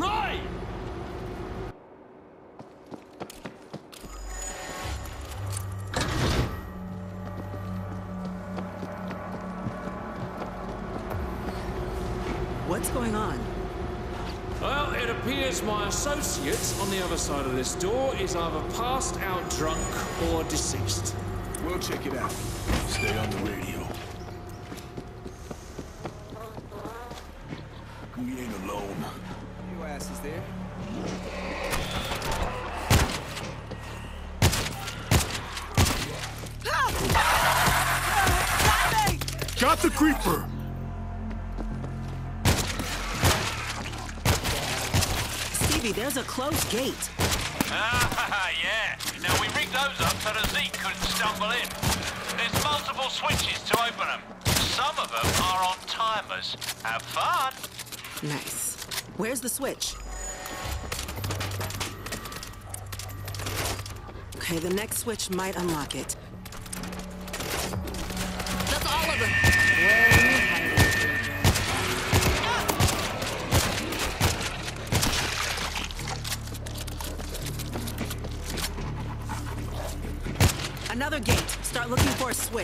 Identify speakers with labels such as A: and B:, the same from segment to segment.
A: Right!
B: What's going on?
A: Well, it appears my associate on the other side of this door is either passed out drunk or deceased.
C: We'll check it out. Stay on the radio. We ain't alone.
D: Your ass is there.
C: Got the creeper!
B: Stevie, there's a closed gate.
E: Ah, yeah. Now, we rigged those up so the Zeke couldn't stumble in. There's multiple switches to open them. Some of them are on timers. Have fun.
B: Nice. Where's the switch? Okay, the next switch might unlock it.
F: That's all of them.
B: Another gate. Start looking for a switch.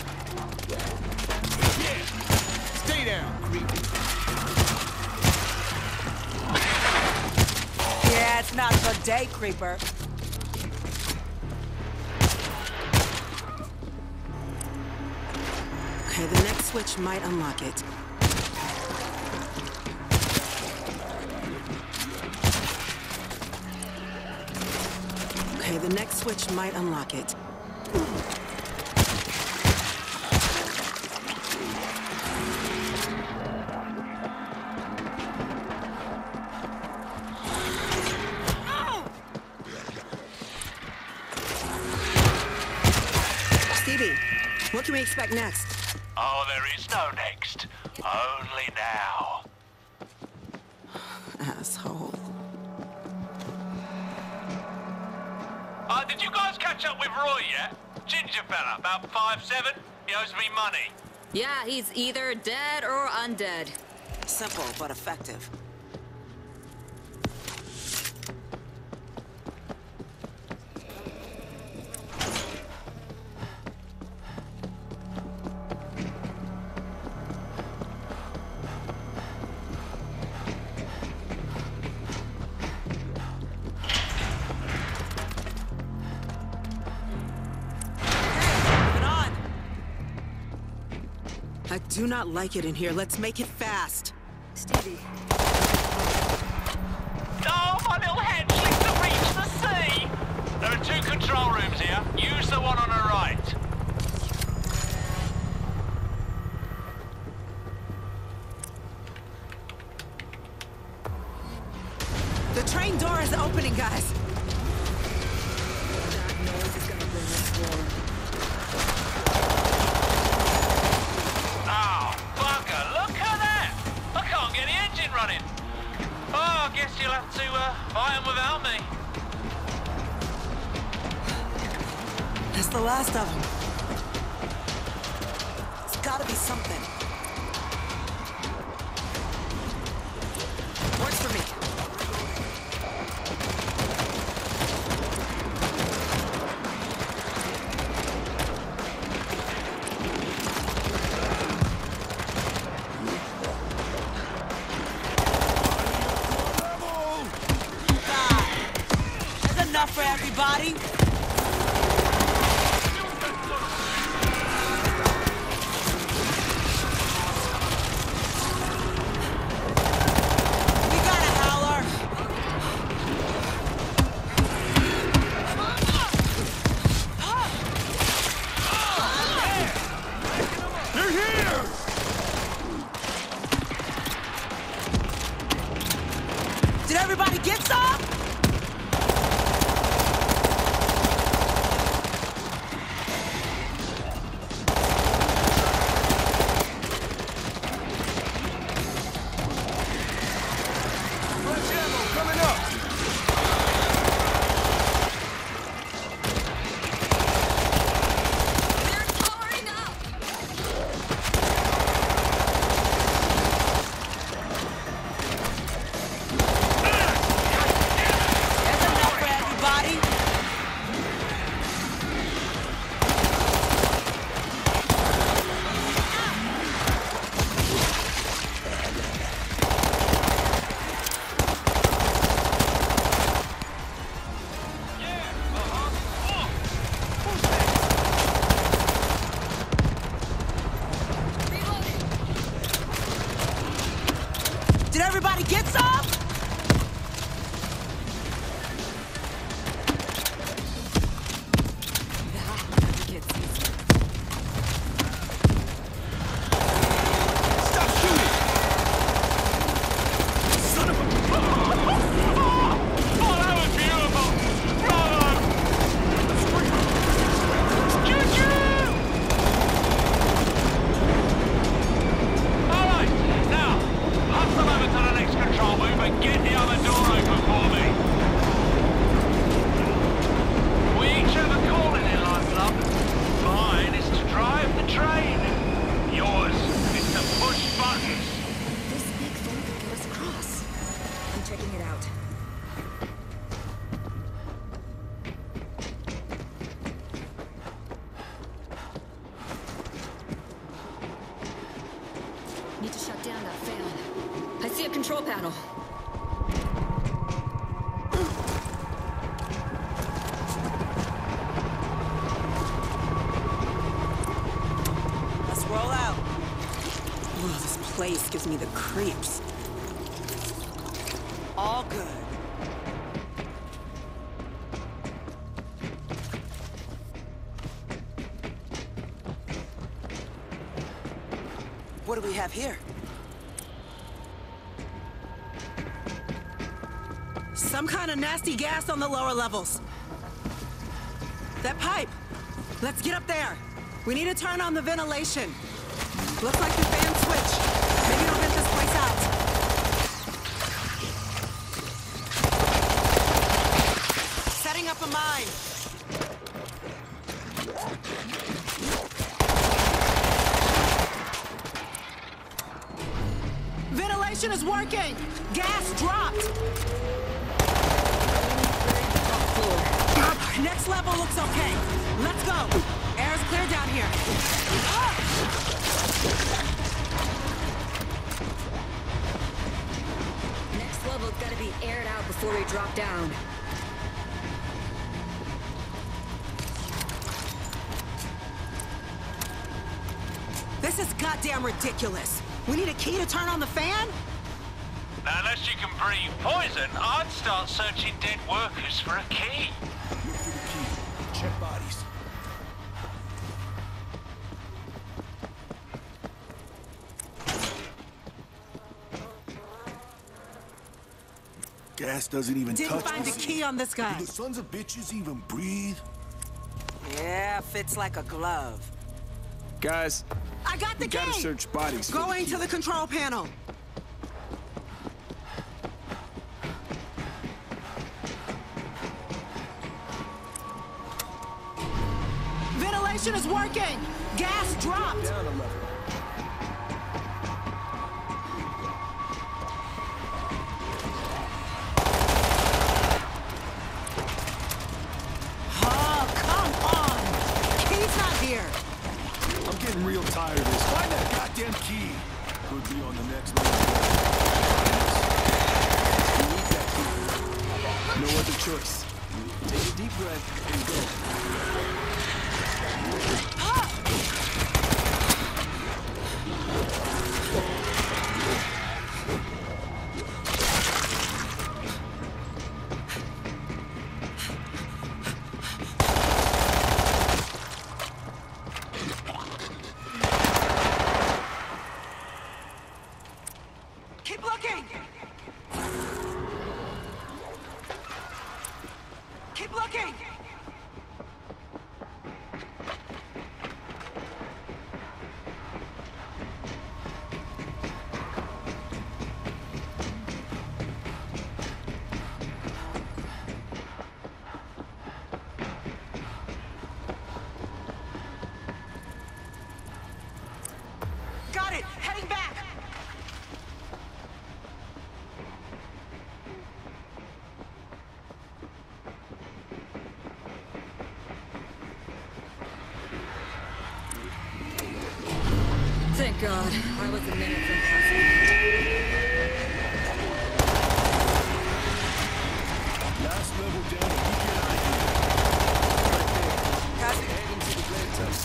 D: Stay down, creep.
G: Yeah, it's not your day, creeper.
B: Okay, the next switch might unlock it. Okay, the next switch might unlock it. Stevie, what can we expect next?
E: Oh, there is no next. Only now.
B: Asshole.
E: Did you guys catch up with Roy yet? Ginger fella, about 5'7". He owes me money.
F: Yeah, he's either dead or undead.
B: Simple, but effective. I do not like it in here. Let's make it fast.
F: Stevie.
E: Oh, my little head slipped to reach the sea! There are 2 control rooms here. Use the one on the right.
B: The train door is opening, guys.
F: That noise is gonna bring us forward.
E: Oh, bugger, look at that! I can't get the engine running. Oh, I guess you'll have to fight 'em without me.
B: That's the last of them. It's gotta be something. Works for me.
G: There's enough for everybody. We got a howler.
C: They're here!
G: Did everybody get some?
C: Fresh ammo coming up!
F: They're powering up!
B: This gives me the creeps.
G: All good. What do we have here?
B: Some kind of nasty gas on the lower levels. That pipe. Let's get up there. We need to turn on the ventilation. Looks like the fan switch. Maybe it'll get this place out. Setting up a mine. Ventilation is working. Gas dropped. Next level looks okay. Let's go. Air is clear down here.
F: Next level's gotta be aired out before we drop down.
B: This is goddamn ridiculous. We need a key to turn on the fan?
E: Now, unless you can breathe poison, I'd start searching dead workers for a key.
C: Look for the key. Check bodies. Gas doesn't even
B: Didn't
C: touch
B: find
C: the
B: a key on this guy.
C: Do the sons of bitches even breathe?
G: Yeah, fits like a glove.
C: Guys,
B: I got the
C: we gotta
B: key!
C: search bodies. for the
B: Going
C: key.
B: to the control panel. Ventilation is working! Gas dropped!
C: Down a level.
B: Oh, come on! Key's not here!
C: I'm getting real tired of this. Find that goddamn key. Could be on the next level. We need that key. No other choice. Take a deep breath and go.
B: Keep looking! Keep looking! Got it! Heading back!
F: Thank God. I was a minute from passing.
C: Last level down and we get out of here. Right there.
G: Copy.
C: Heading to the blade test.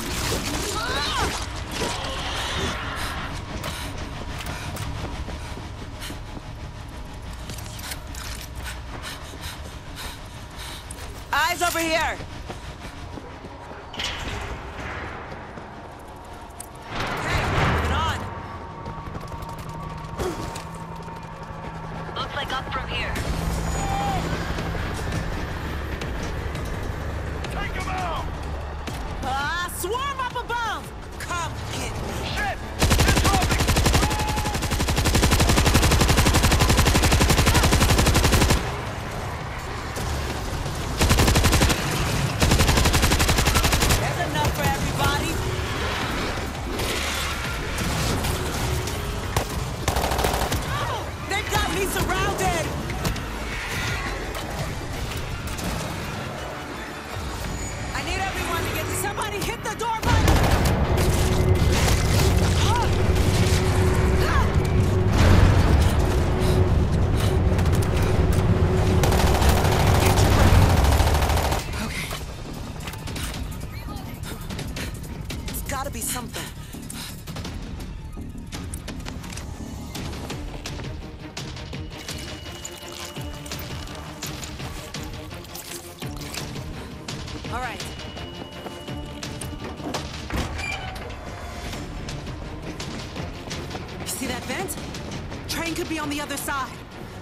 G: Eyes over here. Okay, moving on.
F: Looks like up from here.
C: Take him out!
B: Swarm up above!
G: Come get me.
C: Shit! It's dropping!
B: All right. You see that vent? Train could be on the other side.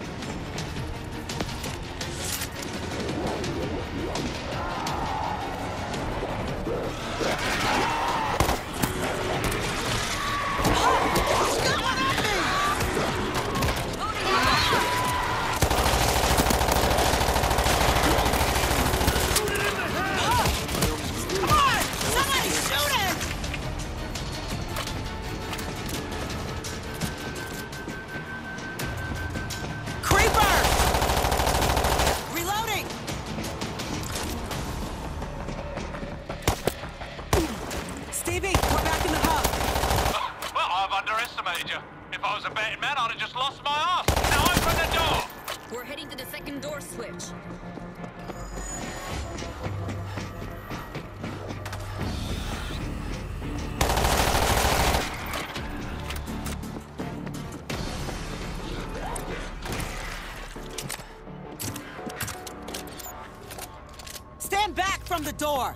B: Stevie, we're back in the hub.
E: Well, I've underestimated you. If I was a betting man, I'd have just lost my ass. Now open the door!
F: We're heading to the second door switch.
B: Stand back from the door!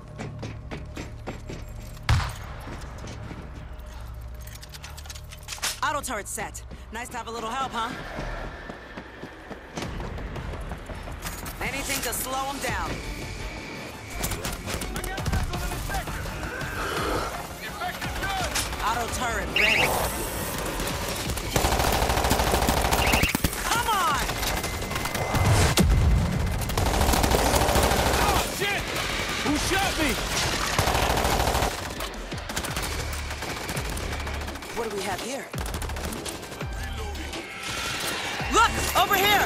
B: Auto turret set. Nice to have a little help, huh? Anything to slow them down. Auto turret ready. Come on!
C: Oh, shit! Who shot me?
G: What do we have here?
B: Look! Over here!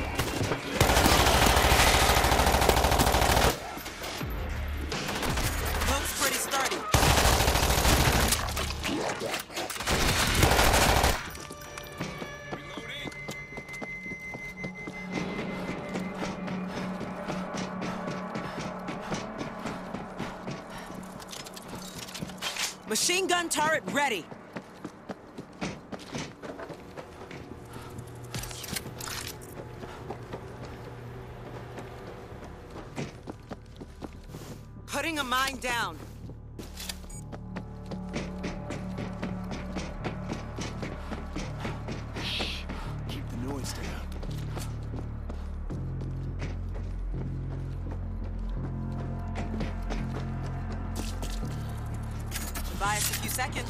B: Looks pretty sturdy. Machine gun turret ready. Putting a mine down.
C: Keep the noise down.
B: Buy us a few seconds.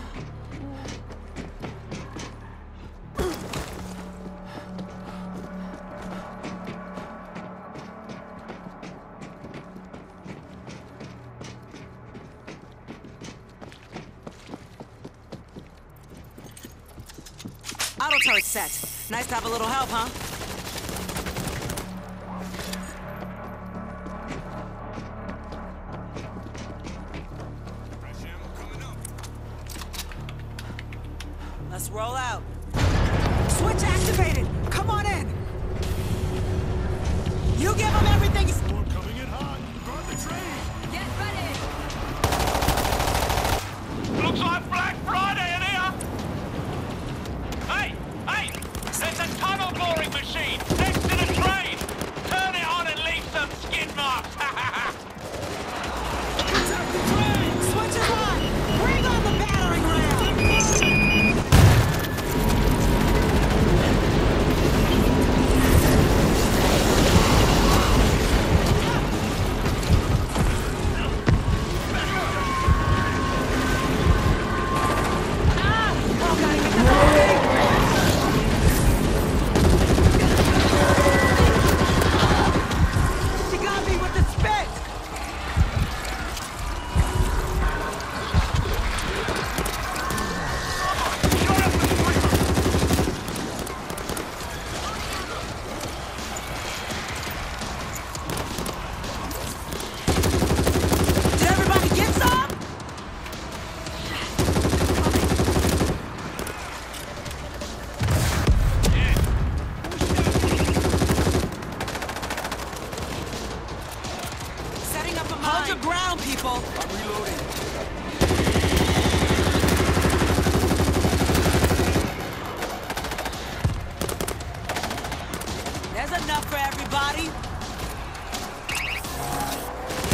B: Auto turret set. Nice to have a little help, huh? Let's roll out. Switch activated! Come on in! You give them everything!
C: Storm coming in hot. Guard the train.
F: Get ready!
E: Looks like Black Friday in here! Hey! Hey! There's a tunnel boring machine next to the train! Turn it on and leave some skid marks!
B: Switch is on! Bring on the battering ram! She got me with the spit! Did everybody get some? Setting up a mine. Hold your ground, people.
C: I'm reloading.
B: There's enough for everybody.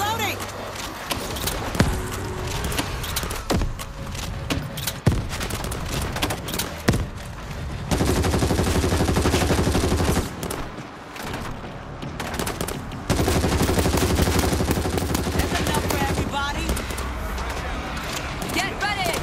G: Reloading! That's enough for everybody.
F: Get ready!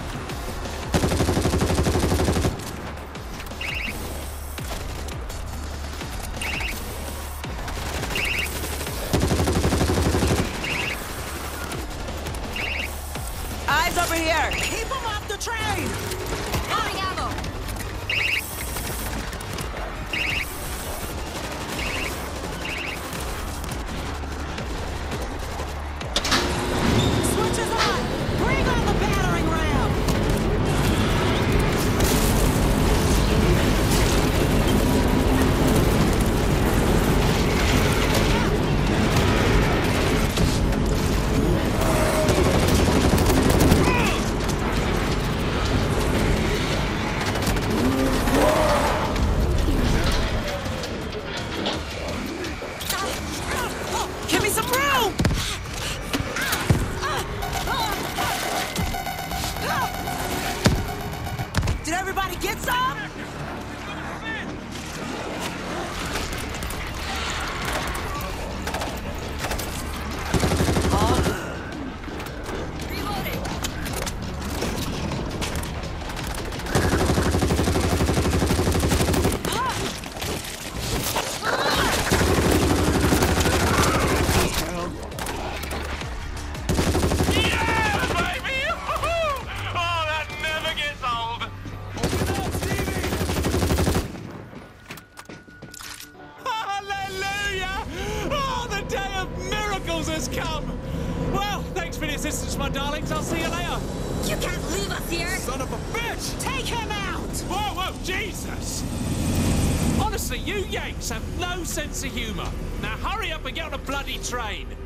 G: Eyes over here.
B: Keep them off the train!
F: Loading ammo!
B: Switch is on! Bring on the battering ram!
G: Give me some room! Did everybody get some?
F: Reloading!
E: Yeah, baby! Oh, that never gets old.
A: Hallelujah! Oh, the day of miracles has come! Well, thanks for the assistance, my darlings. I'll see you later.
F: You can't leave us here!
A: Son of a bitch!
B: Take him out!
A: Whoa, whoa, Jesus! Honestly, you Yanks have no sense of humour. Now hurry up and get on a bloody train.